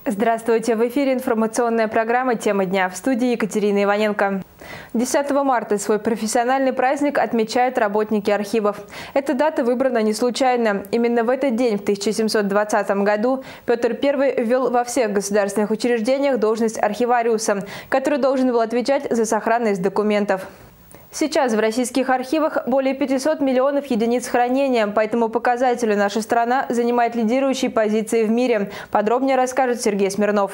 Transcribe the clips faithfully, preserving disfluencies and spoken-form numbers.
Здравствуйте! В эфире информационная программа «Тема дня». В студии Екатерина Иваненко. десятого марта свой профессиональный праздник отмечают работники архивов. Эта дата выбрана не случайно. Именно в этот день, в тысяча семьсот двадцатом году, Петр Первый ввел во всех государственных учреждениях должность архивариуса, который должен был отвечать за сохранность документов. Сейчас в российских архивах более пятисот миллионов единиц хранения. По этому показателю наша страна занимает лидирующие позиции в мире. Подробнее расскажет Сергей Смирнов.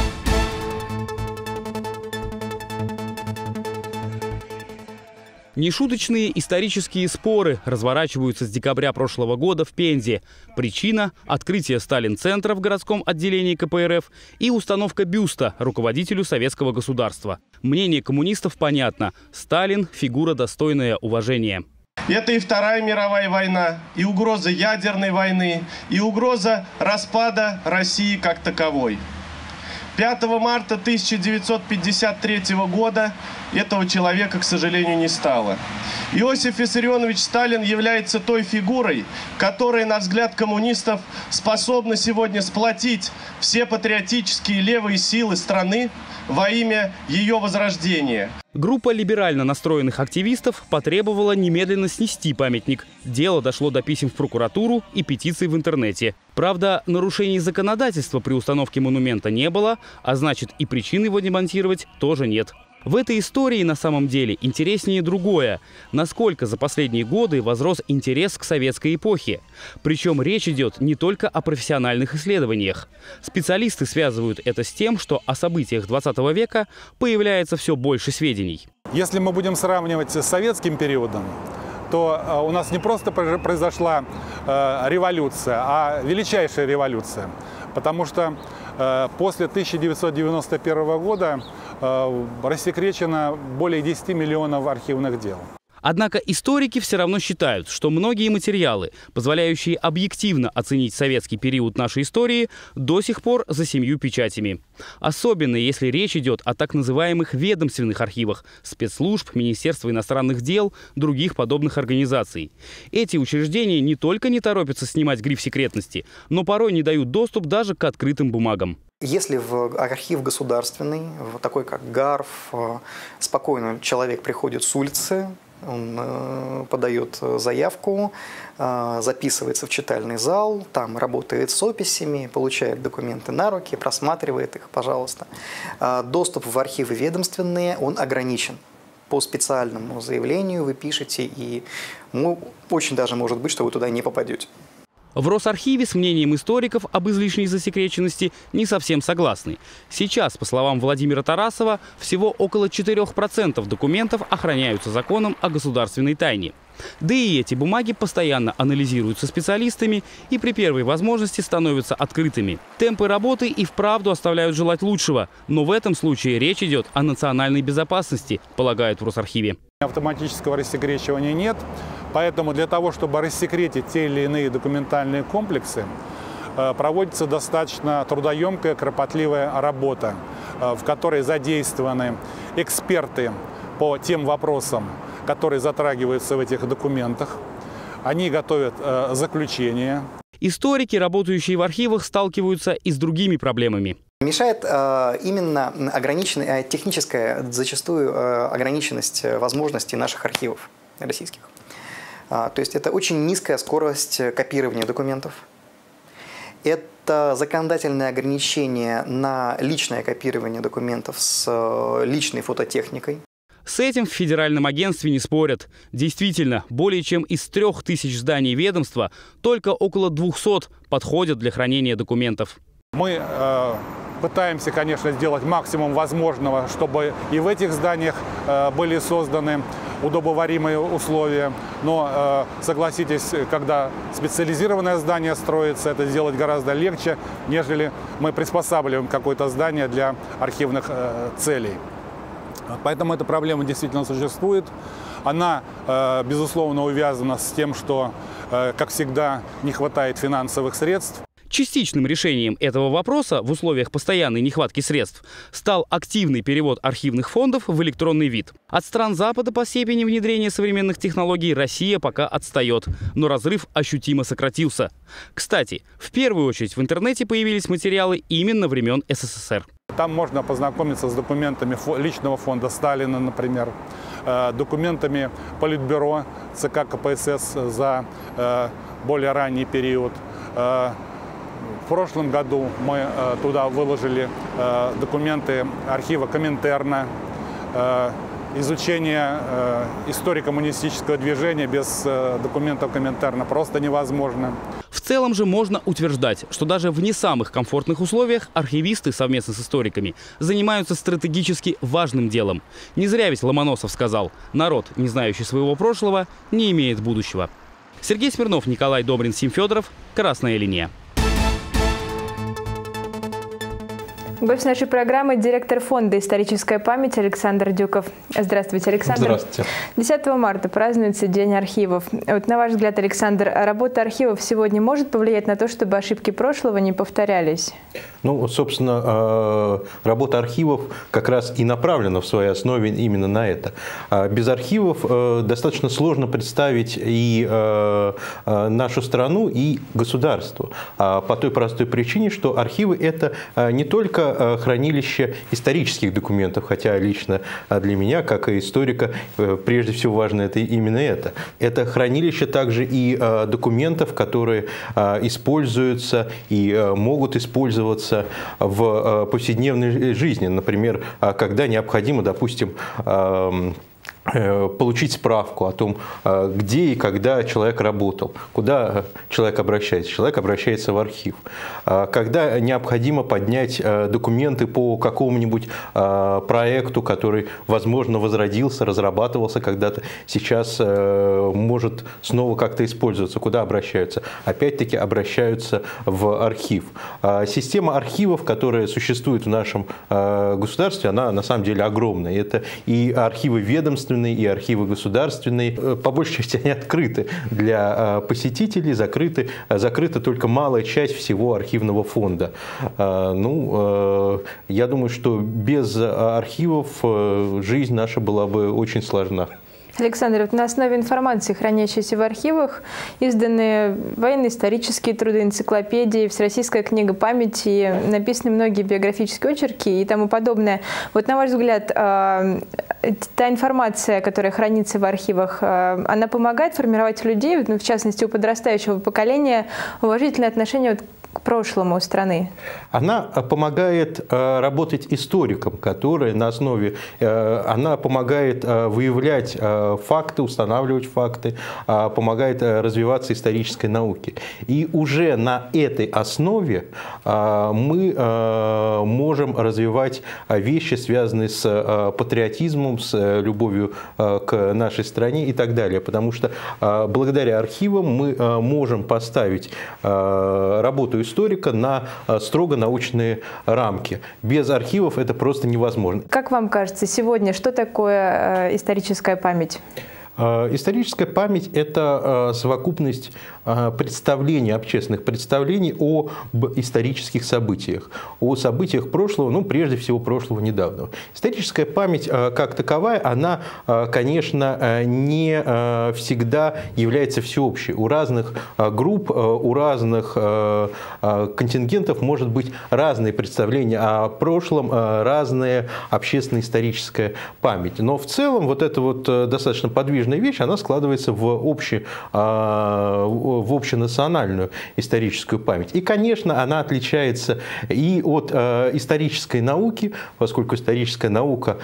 Нешуточные исторические споры разворачиваются с декабря прошлого года в Пензе. Причина – открытие Сталин-центра в городском отделении ка пэ эр эф и установка бюста руководителю советского государства. Мнение коммунистов понятно – Сталин – фигура, достойная уважения. Это и Вторая мировая война, и угроза ядерной войны, и угроза распада России как таковой. пятого марта тысяча девятьсот пятьдесят третьего года этого человека, к сожалению, не стало. Иосиф Виссарионович Сталин является той фигурой, которая, на взгляд коммунистов, способна сегодня сплотить все патриотические левые силы страны во имя ее возрождения. Группа либерально настроенных активистов потребовала немедленно снести памятник. Дело дошло до писем в прокуратуру и петиций в интернете. Правда, нарушений законодательства при установке монумента не было, а значит и причин его демонтировать тоже нет. В этой истории на самом деле интереснее другое. Насколько за последние годы возрос интерес к советской эпохе. Причем речь идет не только о профессиональных исследованиях. Специалисты связывают это с тем, что о событиях двадцатого века появляется все больше сведений. Если мы будем сравнивать с советским периодом, то у нас не просто произошла революция, а величайшая революция. Потому что после тысяча девятьсот девяносто первого года рассекречено более десяти миллионов архивных дел. Однако историки все равно считают, что многие материалы, позволяющие объективно оценить советский период нашей истории, до сих пор за семью печатями. Особенно если речь идет о так называемых ведомственных архивах спецслужб, Министерства иностранных дел, других подобных организаций. Эти учреждения не только не торопятся снимать гриф секретности, но порой не дают доступ даже к открытым бумагам. Если в архив государственный, в такой как ГАРФ, спокойно человек приходит с улицы, он подает заявку, записывается в читальный зал, там работает с описями, получает документы на руки, просматривает их, пожалуйста. Доступ в архивы ведомственные, он ограничен. По специальному заявлению вы пишете, и ну, очень даже может быть, что вы туда не попадете. В Росархиве с мнением историков об излишней засекреченности не совсем согласны. Сейчас, по словам Владимира Тарасова, всего около четырёх процентов документов охраняются законом о государственной тайне. Да и эти бумаги постоянно анализируются специалистами и при первой возможности становятся открытыми. Темпы работы и вправду оставляют желать лучшего, но в этом случае речь идет о национальной безопасности, полагают в Росархиве. Автоматического рассекречивания нет, поэтому для того, чтобы рассекретить те или иные документальные комплексы, проводится достаточно трудоемкая, кропотливая работа, в которой задействованы эксперты по тем вопросам, которые затрагиваются в этих документах. Они готовят заключение. Историки, работающие в архивах, сталкиваются и с другими проблемами. Мешает э, именно ограниченная, техническая, зачастую э, ограниченность возможностей наших архивов российских. А, то есть это очень низкая скорость копирования документов. Это законодательное ограничение на личное копирование документов с э, личной фототехникой. С этим в федеральном агентстве не спорят. Действительно, более чем из трех тысяч зданий ведомства только около двухсот подходят для хранения документов. Мы э, пытаемся, конечно, сделать максимум возможного, чтобы и в этих зданиях э, были созданы удобоваримые условия. Но, э, согласитесь, когда специализированное здание строится, это сделать гораздо легче, нежели мы приспосабливаем какое-то здание для архивных э, целей. Поэтому эта проблема действительно существует. Она, э, безусловно, увязана с тем, что, э, как всегда, не хватает финансовых средств. Частичным решением этого вопроса в условиях постоянной нехватки средств стал активный перевод архивных фондов в электронный вид. От стран Запада по степени внедрения современных технологий Россия пока отстает, но разрыв ощутимо сократился. Кстати, в первую очередь в интернете появились материалы именно времен СССР. Там можно познакомиться с документами личного фонда Сталина, например, документами Политбюро ЦК КПСС за более ранний период. В прошлом году мы туда выложили документы архива Коминтерна. Изучение историко-коммунистического движения без документов Коминтерна просто невозможно. В целом же можно утверждать, что даже в не самых комфортных условиях архивисты совместно с историками занимаются стратегически важным делом. Не зря ведь Ломоносов сказал: «Народ, не знающий своего прошлого, не имеет будущего». Сергей Смирнов, Николай Добрин, Сим Федоров. Красная линия. Гость нашей программы – директор фонда «Историческая память» Александр Дюков. Здравствуйте, Александр. Здравствуйте. десятого марта празднуется День архивов. Вот на ваш взгляд, Александр, работа архивов сегодня может повлиять на то, чтобы ошибки прошлого не повторялись? Ну, собственно, работа архивов как раз и направлена в своей основе именно на это. Без архивов достаточно сложно представить и нашу страну, и государство. По той простой причине, что архивы – это не только хранилище исторических документов, хотя лично для меня, как и историка, прежде всего важно это именно это. Это хранилище также и документов, которые используются и могут использоваться в повседневной жизни. Например, когда необходимо, допустим, получить справку о том, где и когда человек работал, куда человек обращается. Человек обращается в архив. Когда необходимо поднять документы по какому-нибудь проекту, который, возможно, возродился, разрабатывался когда-то, сейчас может снова как-то использоваться, куда обращаются? Опять-таки обращаются в архив. Система архивов, которая существует в нашем государстве, она на самом деле огромная. Это и архивы ведомственные, и архивы государственные. По большей части они открыты для посетителей, закрыты, закрыта только малая часть всего архивного фонда. Ну, я думаю, что без архивов жизнь наша была бы очень сложна. Александр, вот на основе информации, хранящейся в архивах, изданы военно-исторические труды, энциклопедии, Всероссийская книга памяти, написаны многие биографические очерки и тому подобное. Вот на ваш взгляд, та информация, которая хранится в архивах, она помогает формировать у людей, ну, в частности у подрастающего поколения, уважительное отношение вот к прошлому страны? Она помогает работать историкам, которые на основе, она помогает выявлять факты, устанавливать факты, помогает развиваться исторической науке. И уже на этой основе мы можем развивать вещи, связанные с патриотизмом, с любовью к нашей стране и так далее. Потому что благодаря архивам мы можем поставить работу историка на строго научные рамки. Без архивов это просто невозможно. Как вам кажется, сегодня что такое историческая память? Историческая память – это совокупность представлений, общественных представлений об исторических событиях, о событиях прошлого, ну, прежде всего, прошлого недавнего. Историческая память как таковая, она, конечно, не всегда является всеобщей. У разных групп, у разных контингентов может быть разные представления о прошлом, разная общественно-историческая память. Но в целом вот эта вот достаточно подвижная вещь, она складывается в, общий, в общенациональную историческую память. И, конечно, она отличается и от исторической науки, поскольку историческая наука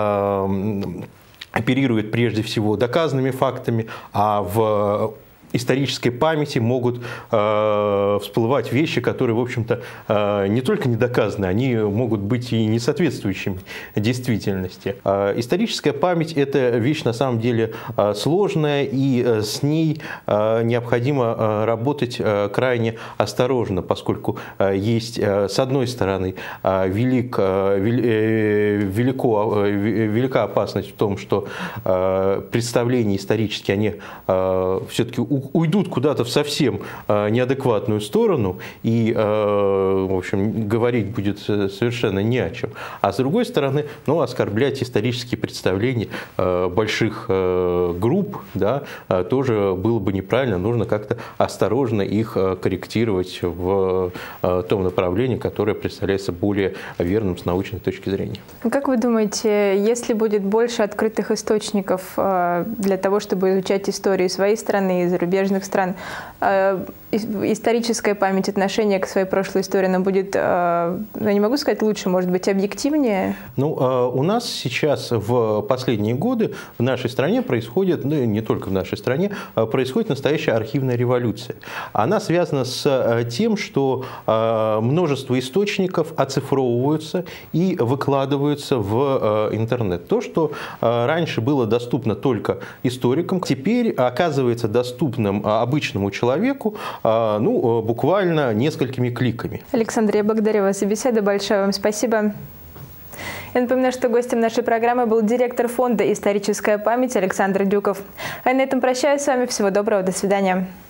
оперирует прежде всего доказанными фактами, а в исторической памяти могут э, всплывать вещи, которые, в общем-то, э, не только не доказаны, они могут быть и не соответствующими действительности. Э, историческая память – это вещь, на самом деле, э, сложная, и э, с ней э, необходимо э, работать э, крайне осторожно, поскольку э, есть, э, с одной стороны, э, велик, э, велико, э, велика опасность в том, что э, представления исторические, они э, все-таки уйдут куда-то в совсем неадекватную сторону, и, в общем, говорить будет совершенно не о чем. А с другой стороны, ну, оскорблять исторические представления больших групп, да, тоже было бы неправильно. Нужно как-то осторожно их корректировать в том направлении, которое представляется более верным с научной точки зрения. Как вы думаете, если будет больше открытых источников для того, чтобы изучать историю своей страны и зарубежных стран, историческая память, отношение к своей прошлой истории, она будет, я не могу сказать лучше, может быть, объективнее? Ну, у нас сейчас в последние годы в нашей стране происходит, ну, не только в нашей стране, происходит настоящая архивная революция. Она связана с тем, что множество источников оцифровываются и выкладываются в интернет. То, что раньше было доступно только историкам, теперь оказывается доступным обычному человеку, ну, буквально несколькими кликами. Александр, я благодарю вас за беседу. Большое вам спасибо. Я напоминаю, что гостем нашей программы был директор фонда «Историческая память» Александр Дюков. А на этом прощаюсь с вами. Всего доброго. До свидания.